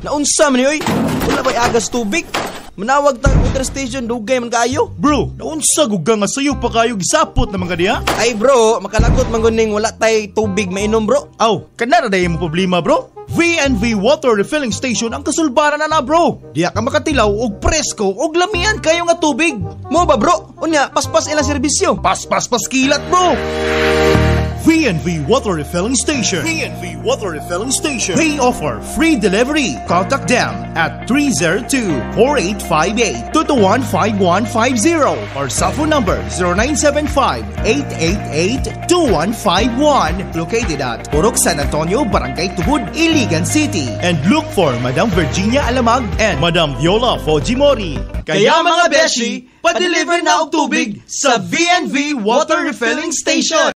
Naunsa man yoy? Wala ba'y agas tubig? Manawag tang water station, dugay man kayo. Bro, naunsa guga nga sayo pa kayo gisapot na mga diha? Ay bro, makalagot man guning wala tay tubig mainom bro. Aw, kanara dayon mo problema bro? V&V Water Refilling Station ang kasulbaran na bro. Diya ka makatilaw og presko og lamian kayo nga tubig. Mo ba bro? Unya, paspas ilang serbisyo. Pas kilat bro. V&V Water Refilling Station. V&V Water Refilling Station. They offer free delivery. Contact them at 302-4858-221-5150 or cell phone number 0975-888-2151 located at Purok San Antonio, Barangay Tubod, Iligan City. And look for Madam Virginia Alamag and Madam Viola Fujimori. Kaya mga beshi, pa-deliver na og tubig sa V&V Water Refilling Station.